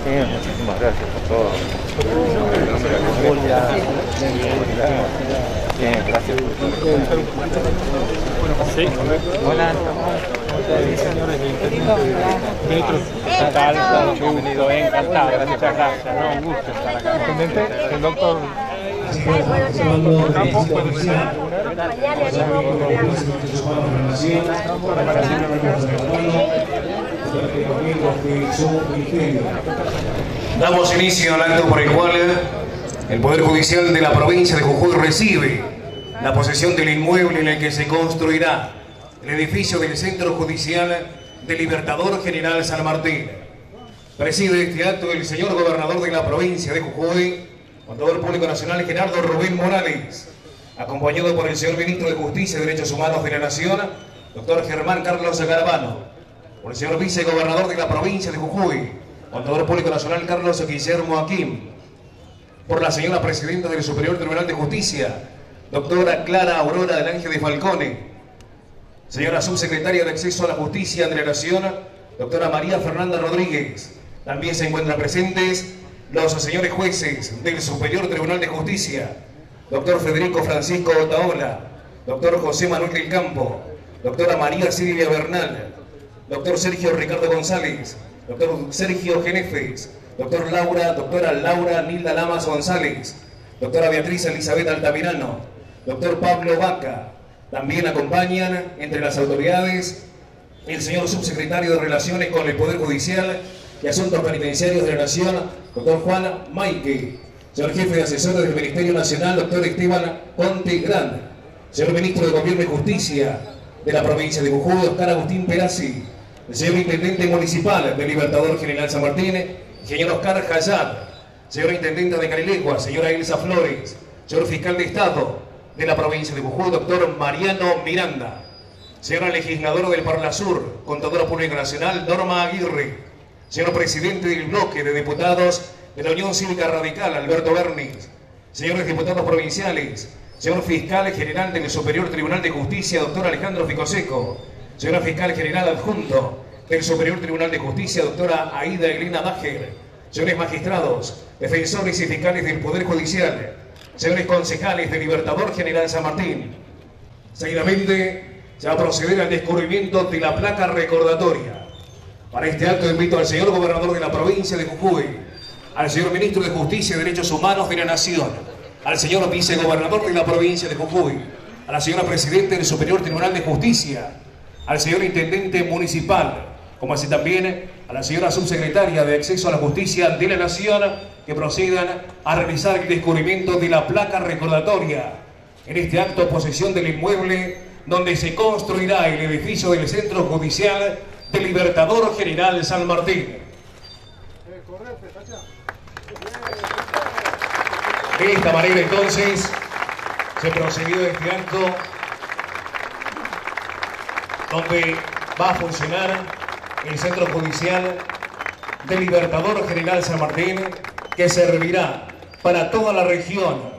muchísimas gracias por todo. Bien, gracias. Sí. Hola, señores del Metro Estatal, bienvenido, encantado, muchas gracias, ¿no? Un gusto estar acá. Intendente, el doctor Campo puede ser. Damos inicio al acto por el cual el Poder Judicial de la provincia de Jujuy recibe la posesión del inmueble en el que se construirá el edificio del Centro Judicial del Libertador General San Martín. Preside este acto el señor gobernador de la provincia de Jujuy, contador público nacional Gerardo Rubén Morales, acompañado por el señor ministro de Justicia y Derechos Humanos de la Nación, doctor Germán Carlos Garabano, por el señor vicegobernador de la provincia de Jujuy, contador público nacional Carlos Guillermo Aquín, por la señora presidenta del Superior Tribunal de Justicia, doctora Clara Aurora del Ángel de Falcone, señora subsecretaria de Acceso a la Justicia de la Nación, doctora María Fernanda Rodríguez. También se encuentran presentes los señores jueces del Superior Tribunal de Justicia, doctor Federico Francisco Otaola, doctor José Manuel del Campo, doctora María Silvia Bernal, doctor Sergio Ricardo González, doctor Sergio Genefes, doctora Laura Nilda Lamas González, doctora Beatriz Elizabeth Altamirano, doctor Pablo Vaca. También acompañan entre las autoridades el señor subsecretario de Relaciones con el Poder Judicial y Asuntos Penitenciarios de la Nación, doctor Juan Maike, señor jefe de asesores del Ministerio Nacional, doctor Esteban Ponte Grande, señor ministro de Gobierno y Justicia de la provincia de Jujuy, Oscar Agustín Perazzi, el señor intendente municipal del Libertador General San Martín, señor Oscar Jayad, señora intendenta de Carilegua, señora Elsa Flores, señor fiscal de Estado de la provincia de Jujuy, doctor Mariano Miranda, señora legisladora del Parlasur, contadora pública nacional, Norma Aguirre, señor presidente del bloque de diputados de la Unión Cívica Radical, Alberto Bernis, señores diputados provinciales, señor fiscal general del Superior Tribunal de Justicia, doctor Alejandro Ficoseco, señora fiscal general adjunto del Superior Tribunal de Justicia, doctora Aida Elena Dager, señores magistrados, defensores y fiscales del Poder Judicial, señores concejales del Libertador General San Martín. Seguidamente se va a proceder al descubrimiento de la placa recordatoria. Para este acto invito al señor gobernador de la provincia de Jujuy, al señor ministro de Justicia y Derechos Humanos de la Nación, al señor vicegobernador de la provincia de Jujuy, a la señora presidenta del Superior Tribunal de Justicia, al señor intendente municipal, como así también a la señora subsecretaria de Acceso a la Justicia de la Nación, que procedan a realizar el descubrimiento de la placa recordatoria en este acto de posesión del inmueble donde se construirá el edificio del Centro Judicial del Libertador General San Martín. De esta manera entonces se procedió a este acto donde va a funcionar el Centro Judicial del Libertador General San Martín, que servirá para toda la región